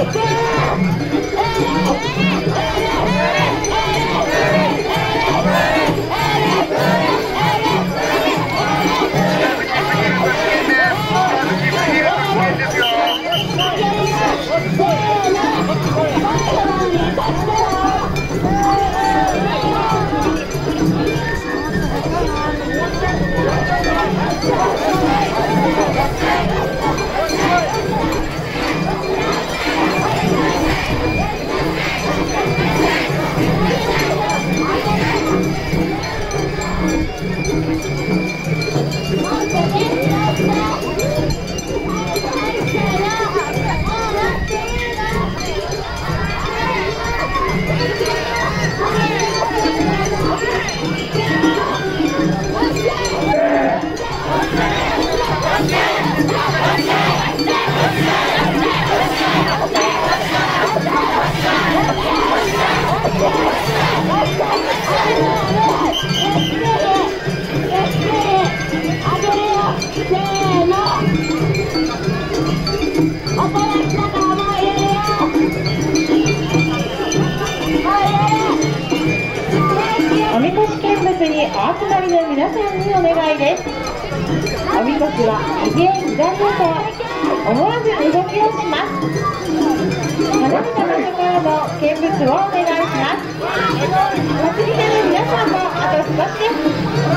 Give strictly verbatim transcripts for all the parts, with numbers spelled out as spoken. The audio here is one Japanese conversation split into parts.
おみこし見物にお集まりの皆さんにお願いです。おみこしは右へ左へと思わず動きをします。離れた場所からの見物をお願いします。担ぎ手の皆さんもあと少しです。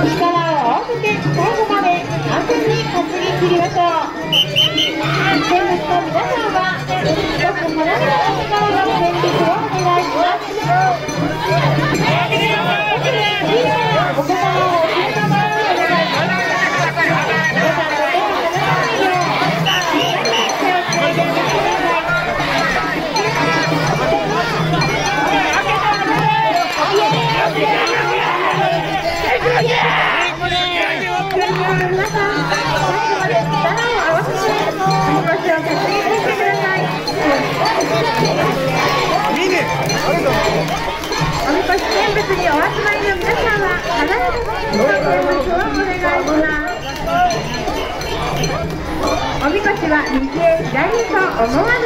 力を合わせて最後まで安全に担ぎ切りましょう。見物の皆さんは少し離れた場所からの見物をお願いします。お子様をお連れの場合にお願いします。皆さんの手を離さないよう手をつないであげてください。皆さん、最後まで力を合わせておみこしを担ぎ切ってください。おみこし見物にお集まりの皆さんは離れた場所の見物をお願いします。おみこしは右へ左へと思わず